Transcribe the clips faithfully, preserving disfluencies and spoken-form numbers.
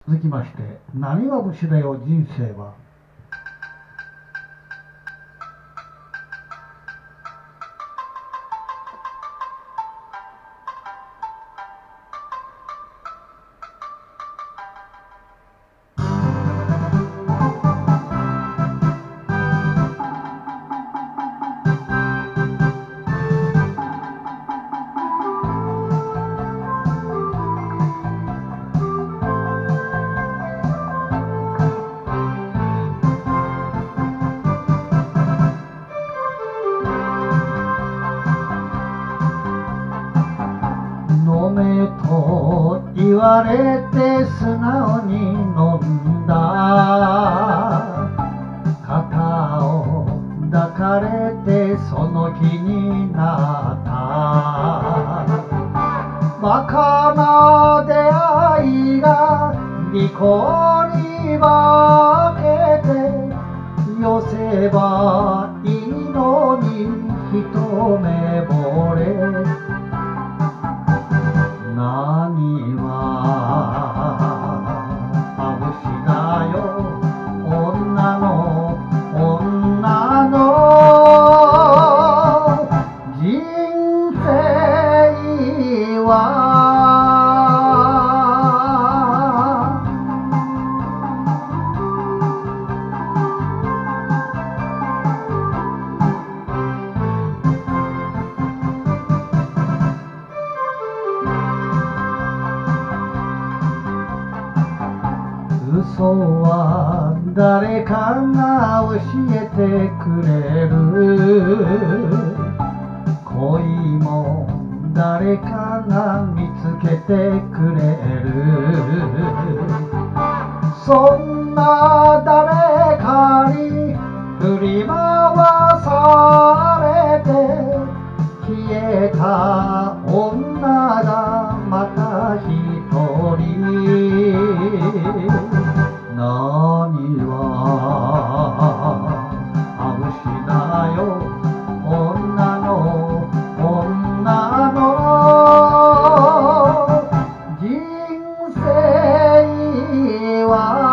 続きまして、なにわ節だよ人生は。飲めと言われて素直に飲んだ。肩を抱かれてその気になった。バカな出会いが利口に化けて、寄せばいいのに一目惚れ。何はまぶしだよ女の女の人生は。嘘は誰かが教えてくれる。恋も誰かが見つけてくれる。そんな誰かに振り回されて消えた女がまた一人。何はまぶしだよ女の女の人生は。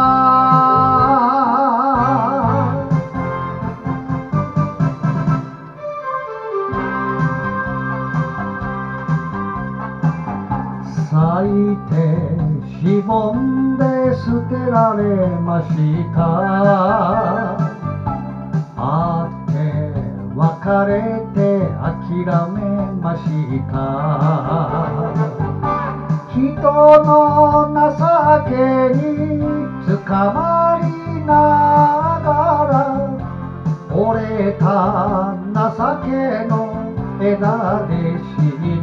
咲いてしぼんで捨てられました。会って別れて諦めました。人の情けに捕まりながら折れた情けの枝で知